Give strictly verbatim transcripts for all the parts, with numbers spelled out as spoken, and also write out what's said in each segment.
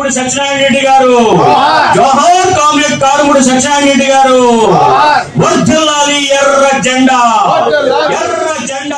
కారుమూడి సత్యనారాయణ రెడ్డి గారు, జోహార్ కామ్రేడ్ కారుమూడి సత్యనారాయణ రెడ్డి గారు, వర్ధిల్లాలి ఎర్ర జెండా, ఎర్ర జెండా.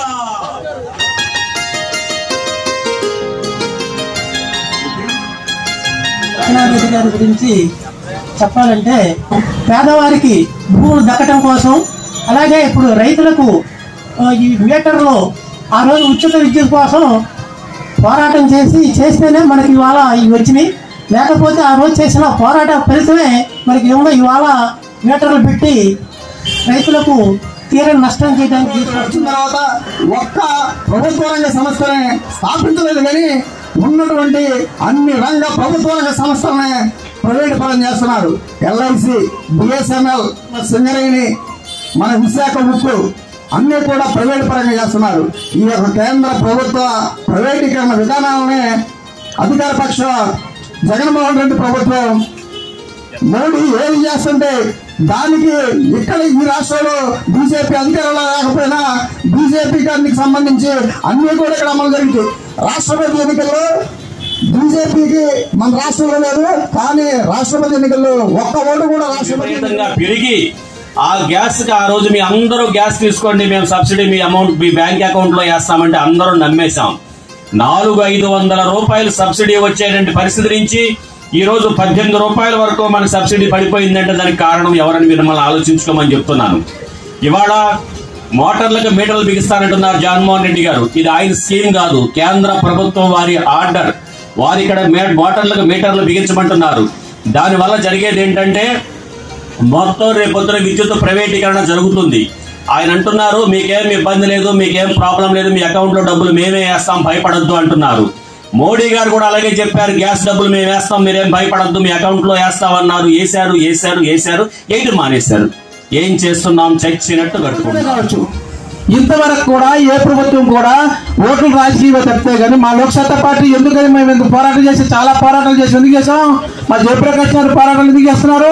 సత్యనారాయణ రెడ్డి గారి గురించి చెప్పాలంటే పేదవారికి భూములు దక్కటం కోసం, అలాగే ఇప్పుడు రైతులకు ఈ మీటర్లో ఆ రోజు ఉచిత విద్యుత్ కోసం పోరాటం చేసి చేస్తేనే మనకి ఇవాళ ఇవి వచ్చినాయి. లేకపోతే ఆ రోజు చేసిన పోరాట ఫలితమే మనకి ఏమో ఇవాళ మీటర్లు పెట్టి రైతులకు తీరని నష్టం చేయడానికి వచ్చిన తర్వాత ఒక్క ప్రభుత్వ రంగ సంస్థనే స్థాపించలేదు, కానీ ఉన్నటువంటి అన్ని రంగ ప్రభుత్వ రంగ సంస్థలనే ప్రైవేట్ పరం చేస్తున్నారు. ఎల్ఐసి, బిఎస్ఎన్ఎల్, సింగరేణి, మన విశాఖ ఉక్కు అన్ని కూడా ప్రైవేట్ పరంగా చేస్తున్నారు. ఈ యొక్క కేంద్ర ప్రభుత్వ ప్రైవేటీకరణ విధానాలనే అధికార పక్ష జగన్మోహన్ రెడ్డి ప్రభుత్వం మోడీ ఏం చేస్తుంటే దానికి ఇక్కడ ఈ రాష్ట్రంలో బీజేపీ అధికారంలో లేకపోయినా బీజేపీ గారికి సంబంధించి అన్ని కూడా ఇక్కడ అమలు జరుగుతాయి. రాష్ట్రపతి ఎన్నికల్లో బీజేపీకి మన రాష్ట్రంలో లేదు, కానీ రాష్ట్రపతి ఎన్నికల్లో ఒక్క ఓటు కూడా రాష్ట్రపతి పెరిగి ఆ గ్యాస్ కి ఆ రోజు మీ అందరూ గ్యాస్ తీసుకోండి, మేము సబ్సిడీ మీ అమౌంట్ మీ బ్యాంక్ అకౌంట్ లో వేస్తామంటే అందరూ నమ్మేశాం. నాలుగు ఐదు వందల రూపాయలు సబ్సిడీ వచ్చేటువంటి పరిస్థితి నుంచి ఈ రోజు పద్దెనిమిది రూపాయల వరకు మన సబ్సిడీ పడిపోయిందంటే దానికి కారణం ఎవరని మీరు మళ్ళీ ఆలోచించుకోమని చెప్తున్నాను. ఇవాళ మోటార్లకు మీటర్లు బిగిస్తానంటున్నారు జగన్మోహన్ రెడ్డి గారు. ఇది ఆయన స్కీమ్ కాదు, కేంద్ర ప్రభుత్వం వారి ఆర్డర్. వారి ఇక్కడ మోటార్లకు మీటర్లు బిగించమంటున్నారు. దానివల్ల జరిగేది ఏంటంటే మొత్తం రేపొద్దున విద్యుత్ ప్రైవేటీకరణ జరుగుతుంది. ఆయన అంటున్నారు మీకేం ఇబ్బంది లేదు, మీకేం ప్రాబ్లం లేదు, మీ అకౌంట్ లో డబ్బులు మేమే వేస్తాం, భయపడద్దు అంటున్నారు. మోడీ గారు కూడా అలాగే చెప్పారు, గ్యాస్ డబ్బులు మేము వేస్తాం, మీరేం భయపడద్దు, మీ అకౌంట్ లో వేస్తామన్నారు. వేశారు వేశారు వేశారు ఏంటి మానేశారు. ఏం చేస్తున్నాం చచ్చినట్టు కట్టుకుంటున్నాం. ఇంతవరకు కూడా ఏ ప్రభుత్వం కూడా ఓట్లు రాజకీయంగా తప్పితే కానీ మా లోక్సత్తా పార్టీ ఎందుకని మేము ఎందుకు పోరాటం చేసి చాలా పోరాటాలు చేసి ఎందుకు చేసాం. మా జయప్రకాష్ గారు పోరాటాలు ఎందుకు చేస్తున్నారు.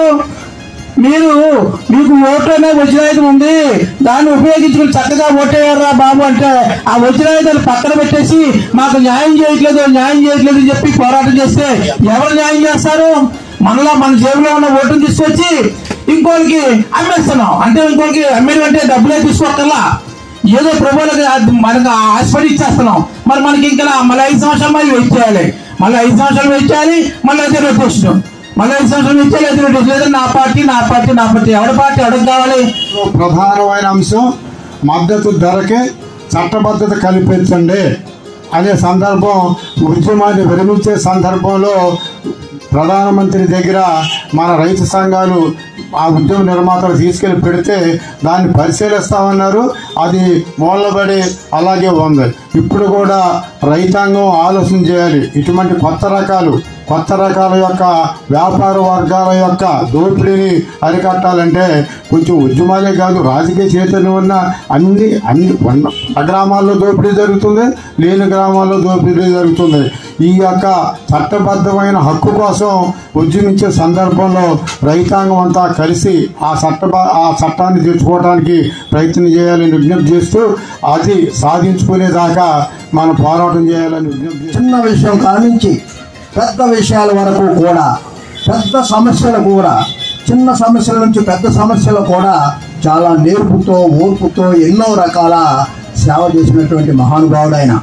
మీరు మీకు ఓట్లనే వజ్రాయుధం ఉంది, దాన్ని ఉపయోగించుకుని చక్కగా ఓటేయారా బాబు అంటే ఆ వజ్రాయుధాన్ని పక్కన పెట్టేసి మాకు న్యాయం చేయట్లేదు న్యాయం చేయట్లేదు అని చెప్పి పోరాటం చేస్తే ఎవరు న్యాయం చేస్తారు. మనలో మన జేబులో ఉన్న ఓటును తీసుకొచ్చి ఇంకోరికి అమ్మేస్తున్నాం. అంటే ఇంకోరికి అమ్మేది అంటే డబ్బులే తీసుకోకల్లా ఏదో ప్రభువులకు మనకు ఆశపడి ఇచ్చేస్తున్నాం. మరి మనకి ఇంకా మళ్ళీ ఐదు సంవత్సరాలు మళ్ళీ వెయిట్ చేయాలి, మళ్ళీ ఐదు సంవత్సరాలు వెయిట్ చేయాలి, మళ్ళీ అదే రొటేషన్, మళ్ళీ ఐదు సంవత్సరాలు వెయిట్ చేయాలి, అదే రొటేషన్. లేదా నా పార్టీ నా పార్టీ నా పార్టీ ఎవరి పార్టీ ఎవరికి కావాలి. ప్రధానమైన అంశం మద్దతు ధరకే చట్టబద్ధత కల్పించండి అనే సందర్భం, ఉద్యమాన్ని విరమించే సందర్భంలో ప్రధానమంత్రి దగ్గర మన రైతు సంఘాలు ఆ ఉద్యమ నిర్మాతలు తీసుకెళ్లి పెడితే దాన్ని పరిశీలిస్తామన్నారు. అది మూలబడి అలాగే ఉంది. ఇప్పుడు కూడా రైతాంగం ఆలోచన చేయాలి. ఇటువంటి కొత్త రకాలు కొత్త రకాల యొక్క వ్యాపార వర్గాల యొక్క దోపిడీని అరికట్టాలంటే కొంచెం ఉద్యమాలే కాదు, రాజకీయ చైతన్యం ఉన్న అన్ని అన్ని ఉన్న గ్రామాల్లో దోపిడీ జరుగుతుంది, లేని గ్రామాల్లో దోపిడీ జరుగుతుంది. ఈ యొక్క చట్టబద్ధమైన హక్కు కోసం ఉద్యమించే సందర్భంలో రైతాంగం అంతా కలిసి ఆ చట్ట ఆ చట్టాన్ని తెచ్చుకోవడానికి ప్రయత్నం చేయాలని విజ్ఞప్తి చేస్తూ అది సాధించుకునేదాకా మనం పోరాటం చేయాలని విజ్ఞప్తి. చిన్న విషయం కానించి పెద్ద విషయాల వరకు కూడా, పెద్ద సమస్యలు కూడా, చిన్న సమస్యల నుంచి పెద్ద సమస్యలు కూడా చాలా నేర్పుతో ఓర్పుతో ఎన్నో రకాల సేవ చేసినటువంటి మహానుభావుడు ఆయన.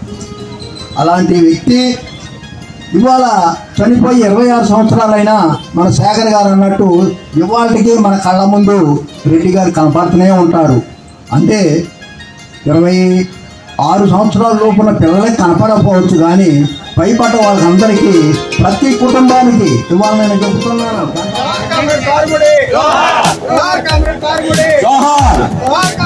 అలాంటి వ్యక్తి ఇవాళ చనిపోయి ఇరవై ఆరు సంవత్సరాలైనా మన శేఖర్ గారు అన్నట్టు ఇవాళకి మన కళ్ళ ముందు రెడ్డి గారు కనపడుతూనే ఉంటారు. అంటే ఇరవై ఆరు సంవత్సరాల లోపున పిల్లలకి కనపడకపోవచ్చు, కానీ పైపడ్డ వాళ్ళందరికీ ప్రతి కుటుంబానికి ఇవాళ నేను చెబుతున్నాను.